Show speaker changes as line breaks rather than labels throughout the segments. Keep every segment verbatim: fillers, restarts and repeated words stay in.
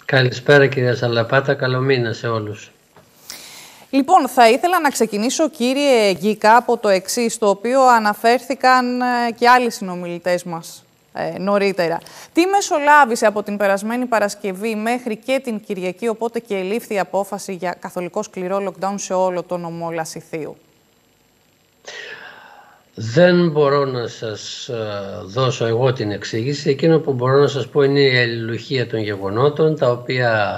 Καλησπέρα κυρία Σαλαπάτα, καλό μήνα σε όλους.
Λοιπόν, θα ήθελα να ξεκινήσω, κύριε Γκίκα, από το εξής, το οποίο αναφέρθηκαν και άλλοι συνομιλητές μας ε, νωρίτερα. Τι μεσολάβησε από την περασμένη Παρασκευή μέχρι και την Κυριακή, οπότε και ελήφθη η απόφαση για καθολικό σκληρό lockdown σε όλο το νομό Λασιθίου?
Δεν μπορώ να σας δώσω εγώ την εξήγηση. Εκείνο που μπορώ να σας πω είναι η αλληλουχία των γεγονότων, τα οποία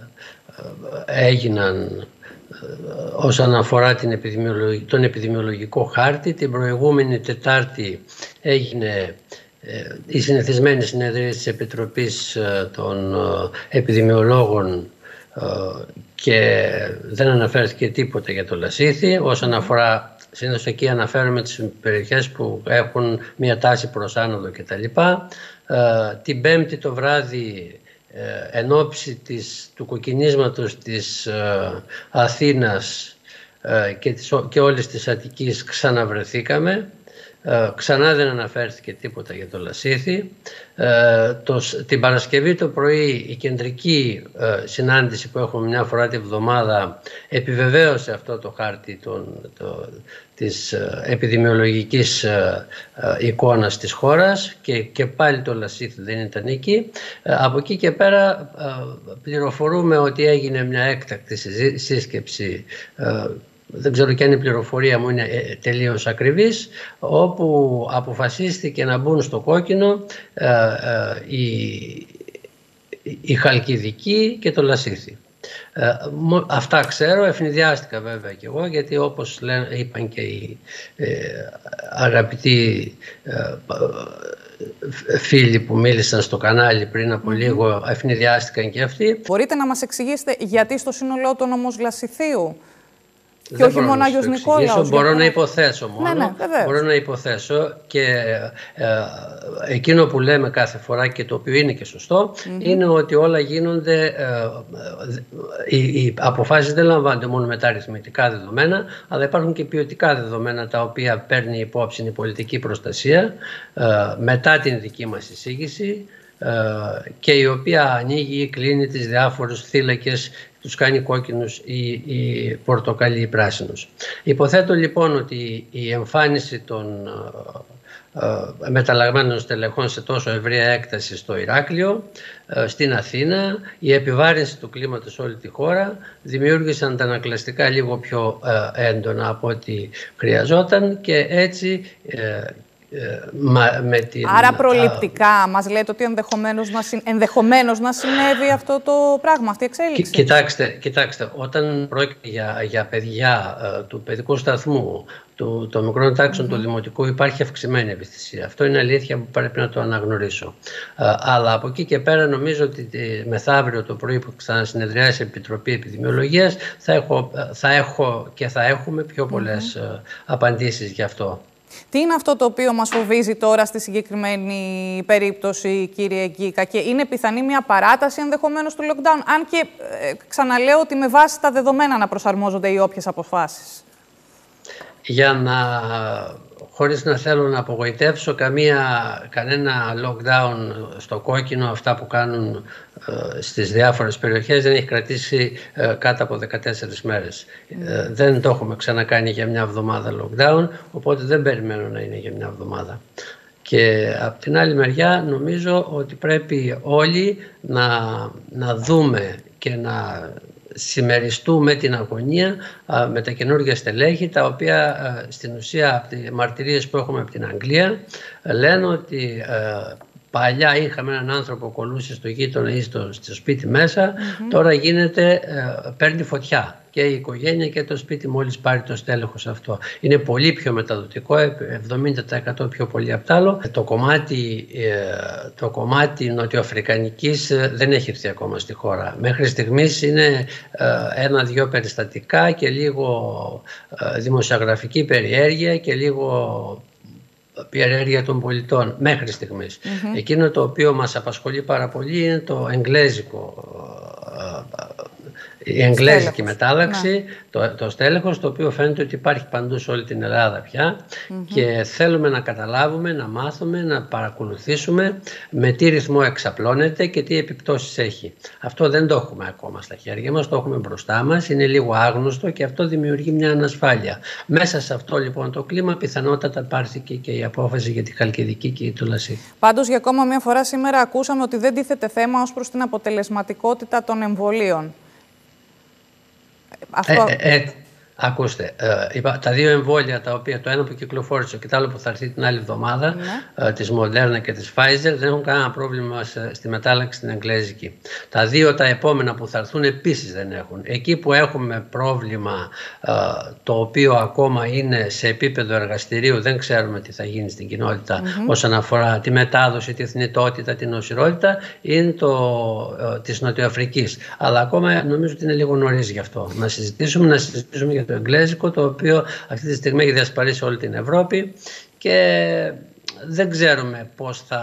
έγιναν όσον αφορά την επιδημιολογική, τον επιδημιολογικό χάρτη. Την προηγούμενη Τετάρτη έγινε η συνηθισμένη συνεδρία της Επιτροπής των Επιδημιολόγων και δεν αναφέρθηκε τίποτα για το Λασίθι. Όσον αφορά, συνήθως εκεί αναφέρουμε τις περιοχές που έχουν μια τάση προς άνοδο κτλ. Την Πέμπτη το βράδυ, εν ώψη της, του κοκκινίσματος της ε, Αθήνας ε, και, της, και όλης της Αττικής, ξαναβρεθήκαμε. Ε, ξανά δεν αναφέρθηκε τίποτα για το Λασίθι. Ε, το, την Παρασκευή το πρωί η κεντρική ε, συνάντηση που έχουμε μια φορά τη βδομάδα επιβεβαίωσε αυτό το χάρτη τον, το, της ε, επιδημιολογικής ε, ε, εικόνας της χώρας και, και πάλι το Λασίθι δεν ήταν εκεί. Ε, από εκεί και πέρα ε, πληροφορούμε ότι έγινε μια έκτακτη σύσκεψη, ε, δεν ξέρω και αν η πληροφορία μου είναι τελείως ακριβής, όπου αποφασίστηκε να μπουν στο κόκκινο ε, ε, η, η Χαλκιδική και το Λασίθι. Ε, αυτά ξέρω, ευνηδιάστηκα βέβαια και εγώ, γιατί όπως λένε, είπαν και οι ε, αγαπητοί ε, φίλοι που μίλησαν στο κανάλι πριν από mm-hmm. λίγο, ευνηδιάστηκαν και αυτοί.
Μπορείτε να μας εξηγήσετε γιατί στο σύνολό του όμως Λασιθίου και όχι μόνο Άγιος Νικόλαος?
Μπορώ να υποθέσω μόνο.
Ναι, ναι,
μπορώ να υποθέσω και ε, ε, εκείνο που λέμε κάθε φορά και το οποίο είναι και σωστό mm-hmm. είναι ότι όλα γίνονται, ε, ε, οι, οι αποφάσεις δεν λαμβάνονται μόνο με τα αριθμητικά δεδομένα, αλλά υπάρχουν και ποιοτικά δεδομένα τα οποία παίρνει υπόψη η πολιτική προστασία ε, μετά την δική μας εισήγηση ε, και η οποία ανοίγει ή κλείνει τις διάφορους θύλακες, τους κάνει κόκκινους ή, ή πορτοκαλί ή πράσινους. Υποθέτω λοιπόν ότι η εμφάνιση των ε, ε, μεταλλαγμένων στελεχών σε τόσο ευρεία έκταση στο Ηράκλειο, ε, στην Αθήνα, η επιβάρυνση του κλίματος σε όλη τη χώρα δημιούργησαν αντανακλαστικά λίγο πιο ε, έντονα από ό,τι χρειαζόταν και έτσι ε, Με την...
Άρα προληπτικά α... μας λέτε ότι ενδεχομένως να, συ... ενδεχομένως να συνέβη αυτό το πράγμα, αυτή η εξέλιξη?
Κοιτάξτε, κοιτάξτε όταν πρόκειται για, για παιδιά ε, του παιδικού σταθμού, του, των μικρών τάξεων mm-hmm. του δημοτικού, υπάρχει αυξημένη ευαισθησία. Αυτό είναι αλήθεια που πρέπει να το αναγνωρίσω. Ε, αλλά από εκεί και πέρα νομίζω ότι μεθαύριο το πρωί που ξανασυνεδριάσει η Επιτροπή Επιδημιολογίας θα έχω, θα έχω και θα έχουμε πιο πολλές mm-hmm. ε, απαντήσεις γι' αυτό.
Τι είναι αυτό το οποίο μας φοβίζει τώρα στη συγκεκριμένη περίπτωση, κύριε Γκίκα, και είναι πιθανή μια παράταση ενδεχομένως του lockdown, αν και ε, ξαναλέω ότι με βάση τα δεδομένα να προσαρμόζονται οι όποιες αποφάσεις?
Για να, χωρίς να θέλω να απογοητεύσω, καμία, κανένα lockdown στο κόκκινο, αυτά που κάνουν ε, στις διάφορες περιοχές, δεν έχει κρατήσει ε, κάτω από δεκατέσσερις μέρες. Mm. Ε, δεν το έχουμε ξανακάνει για μια εβδομάδα lockdown, οπότε δεν περιμένω να είναι για μια εβδομάδα. Και από την άλλη μεριά νομίζω ότι πρέπει όλοι να, να δούμε και να συμμεριστούμε την αγωνία α, με τα καινούργια στελέχη, τα οποία α, στην ουσία από τις μαρτυρίες που έχουμε από την Αγγλία α, λένε ότι α, παλιά είχαμε έναν άνθρωπο που κολούσε στο γείτονα ή στο, στο σπίτι μέσα, mm-hmm. τώρα γίνεται, α, παίρνει φωτιά και η οικογένεια και το σπίτι μόλις πάρει το στέλεχος αυτό. Είναι πολύ πιο μεταδοτικό, εβδομήντα τοις εκατό πιο πολύ απ' τ' άλλο. Το κομμάτι, το κομμάτι νοτιοαφρικανικής δεν έχει έρθει ακόμα στη χώρα. Μέχρι στιγμής είναι ένα-δυο περιστατικά και λίγο δημοσιογραφική περιέργεια και λίγο περιέργεια των πολιτών μέχρι στιγμής. Mm-hmm. Εκείνο το οποίο μας απασχολεί πάρα πολύ είναι το εγγλέζικο, η εγγλέζικη μετάλλαξη, ναι. το, το στέλεχος, το οποίο φαίνεται ότι υπάρχει παντού σε όλη την Ελλάδα πια mm-hmm. και θέλουμε να καταλάβουμε, να μάθουμε, να παρακολουθήσουμε με τι ρυθμό εξαπλώνεται και τι επιπτώσεις έχει. Αυτό δεν το έχουμε ακόμα στα χέρια μας, το έχουμε μπροστά μας, είναι λίγο άγνωστο και αυτό δημιουργεί μια ανασφάλεια. Μέσα σε αυτό λοιπόν το κλίμα πιθανότατα πάρθηκε και η απόφαση για τη Χαλκιδική και η Τουλασσή. Πάντως για ακόμα μια φορά σήμερα ακούσαμε ότι δεν τίθεται θέμα ως προς την αποτελεσματικότητα των εμβολίων. Αυτό... Ε, ε, ε, ακούστε, ε, τα δύο εμβόλια τα οποία το ένα που κυκλοφόρησε και το άλλο που θα έρθει την άλλη εβδομάδα, ναι. ε, της Moderna και της Pfizer, δεν έχουν κανένα πρόβλημα σε, στη μετάλλαξη στην εγγλέζικη. Τα δύο τα επόμενα που θα έρθουν επίσης δεν έχουν. Εκεί που έχουμε πρόβλημα ε, το οποίο ακόμα είναι σε επίπεδο εργαστηρίου, δεν ξέρουμε τι θα γίνει στην κοινότητα mm-hmm. όσον αφορά τη μετάδοση, τη θνητότητα, την νοσηρότητα, είναι το ε, της Νοτιοαφρικής. Αλλά ακόμα νομίζω ότι είναι λίγο νωρίς γι' αυτό. Να συζητήσουμε, να συζητήσουμε για το εγγλέζικο, το οποίο αυτή τη στιγμή έχει διασπαρίσει όλη την Ευρώπη και δεν ξέρουμε πώς θα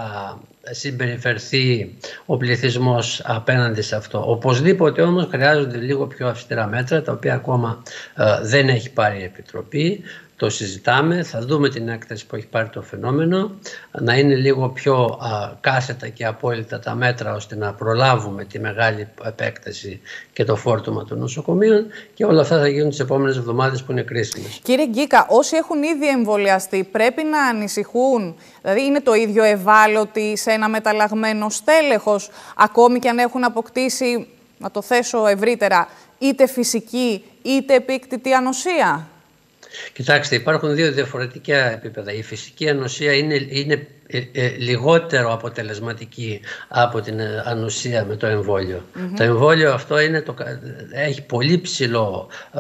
συμπεριφερθεί ο πληθυσμός απέναντι σε αυτό. Οπωσδήποτε όμως χρειάζονται λίγο πιο αυστηρά μέτρα, τα οποία ακόμα ε, δεν έχει πάρει η Επιτροπή. Το συζητάμε, θα δούμε την έκταση που έχει πάρει το φαινόμενο, να είναι λίγο πιο α, κάθετα και απόλυτα τα μέτρα ώστε να προλάβουμε τη μεγάλη επέκταση και το φόρτωμα των νοσοκομείων και όλα αυτά θα γίνουν τις επόμενες εβδομάδες που είναι κρίσιμες. Κύριε Γκίκα, όσοι έχουν ήδη εμβολιαστεί πρέπει να ανησυχούν, δηλαδή είναι το ίδιο ευάλωτοι σε ένα μεταλλαγμένο στέλεχος, ακόμη και αν έχουν αποκτήσει, να το θέσω ευρύτερα, είτε φυσική είτε επίκτητη ανοσία? Κοιτάξτε, υπάρχουν δύο διαφορετικά επίπεδα. Η φυσική ανοσία είναι, είναι ε, ε, λιγότερο αποτελεσματική από την ανοσία με το εμβόλιο. Mm-hmm. Το εμβόλιο αυτό είναι το, έχει πολύ ψηλό ε,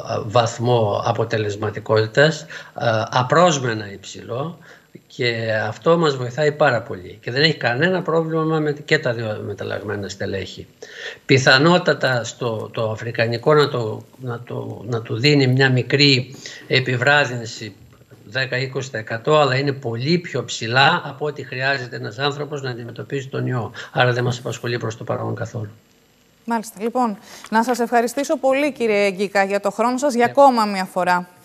βαθμό αποτελεσματικότητας, ε, απρόσμενα υψηλό. Και αυτό μας βοηθάει πάρα πολύ και δεν έχει κανένα πρόβλημα με και τα δύο μεταλλαγμένα στελέχη. Πιθανότατα στο το αφρικανικό να, το, να, το, να του δίνει μια μικρή επιβράδυνση δέκα με είκοσι τοις εκατό, αλλά είναι πολύ πιο ψηλά από ό,τι χρειάζεται ένας άνθρωπος να αντιμετωπίσει τον ιό. Άρα δεν μας απασχολεί προς το παρόν καθόλου. Μάλιστα. Λοιπόν, να σας ευχαριστήσω πολύ κύριε Γκίκα για το χρόνο σας για ακόμα μια φορά.